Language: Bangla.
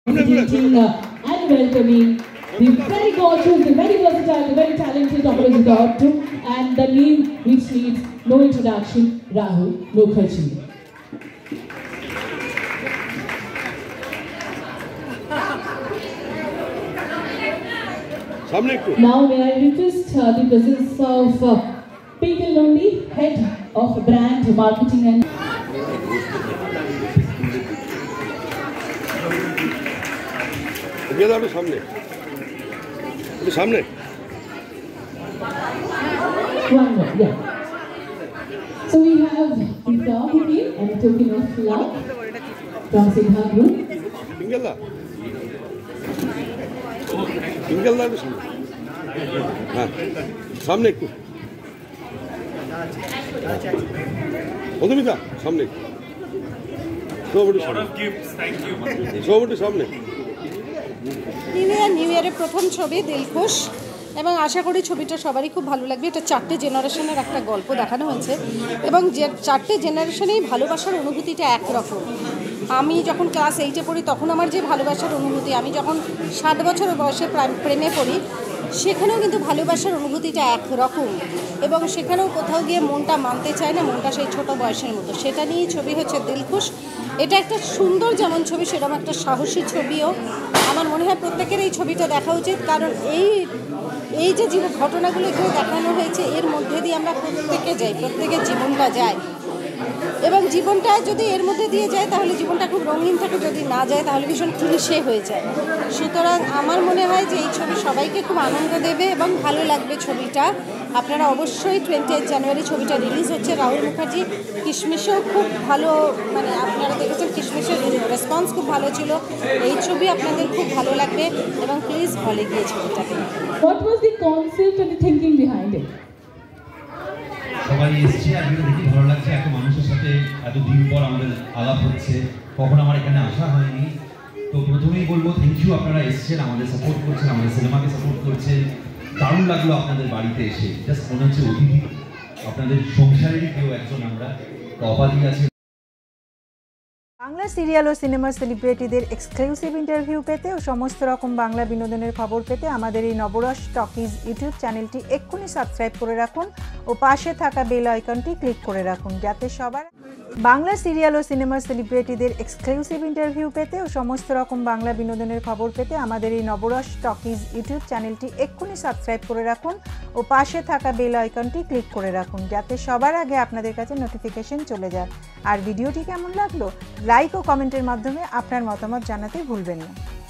Greeting and welcoming the very gorgeous, the very versatile, the very talented operator too, and the name which needs no introduction, Rahul Mukherjee. Now may I request the presence of Pinkel Londi, Head of Brand Marketing and सामने one more, yeah. So we have the dog bouquet and a token of love from Siddha Group. Pinkel दा हाँ सामने उधर भी था सामने सामने নিউ ইয়ারের প্রথম ছবি দিলখুশ এবং আশা করি ছবিটা সবারই খুব ভালো লাগবে। এটা চারটে জেনারেশনের একটা গল্প দেখানো হয়েছে এবং যে চারটে জেনারেশনেই ভালোবাসার অনুভূতিটা একরকম। আমি যখন ক্লাস 8-এ পড়ি তখন আমার যে ভালোবাসার অনুভূতি, আমি যখন 60 বছর বয়সে প্রেমে পড়ি সেখানেও কিন্তু ভালোবাসার অনুভূতিটা একরকম এবং সেখানেও কোথাও গিয়ে মনটা মানতে চায় না, মনটা সেই ছোট বয়সের মতো। সেটা নিয়েই ছবি হচ্ছে দিলখুশ। এটা একটা সুন্দর যেমন ছবি সেরকম একটা সাহসী ছবিও। আমার মনে হয় প্রত্যেকের এই ছবিটা দেখা উচিত, কারণ এই যে ঘটনাগুলো এখানে দেখানো হয়েছে এর মধ্যে দিয়ে আমরা প্রত্যেকে যাই, প্রত্যেকের জীবনটা যায় এবং জীবনটা যদি এর মধ্যে দিয়ে যায় তাহলে জীবনটা খুব রঙিন থাকে, যদি না যায় তাহলে ভীষণ ক্লিশে হয়ে যায়। সুতরাং আমার মনে হয় যে এই ছবি সবাইকে খুব আনন্দ দেবে এবং ভালো লাগবে ছবিটা। আপনারা অবশ্যই 28 জানুয়ারি ছবিটা রিলিজ হচ্ছে। রাহুল মুখার্জি কিশমিশেও খুব ভালো, মানে আপনারা দেখেছেন কিশমিশের রেসপন্স খুব ভালো ছিল। এই ছবি আপনাদের খুব ভালো লাগবে এবং প্লিজ হলে গিয়ে ছবিটা দেখুন। What was the concept and the thinking behind it? সবাই এসছে আর দেখি ভালো লাগছে, এত মানুষের সাথে এত দিন পর আমাদের আলাপ হচ্ছে, কখন আমার এখানে আসা হয়নি। তো প্রথমেই বলবো থ্যাংক ইউ, আপনারা এসছেন, আমাদের সাপোর্ট করছেন, আমাদের সিনেমাকে সাপোর্ট করছেন। দারুণ লাগলো আপনাদের বাড়িতে এসে, জাস্ট মনে হচ্ছে অতিথি, আপনাদের সংসারেরই কেউ একজন। আমরা তো অবাধি আছে। বাংলা সিরিয়াল ও সিনেমার সেলিব্রিটিদের এক্সক্লুসিভ ইন্টারভিউ পেতে ও সমস্ত রকম বাংলা বিনোদনের খবর পেতে আমাদের এই নবরস টকিজ ইউটিউব চ্যানেলটি এক্ষুনি সাবস্ক্রাইব করে রাখুন ও পাশে থাকা বেল আইকনটি ক্লিক করে রাখুন, যাতে সবার বাংলা সিরিয়াল ও সিনেমার সেলিব্রিটিদের এক্সক্লুসিভ ইন্টারভিউ পেতে ও সমস্ত রকম বাংলা বিনোদনের খবর পেতে আমাদের এই নবরস টকিজ ইউটিউব চ্যানেলটি এক্ষুনি সাবস্ক্রাইব করে রাখুন ও পাশে থাকা বেল আইকনটি ক্লিক করে রাখুন, যাতে সবার আগে আপনাদের কাছে নোটিফিকেশন চলে যায়। আর ভিডিওটি কেমন লাগলো লাইক ও কমেন্টের মাধ্যমে আপনার মতামত জানাতে ভুলবেন না।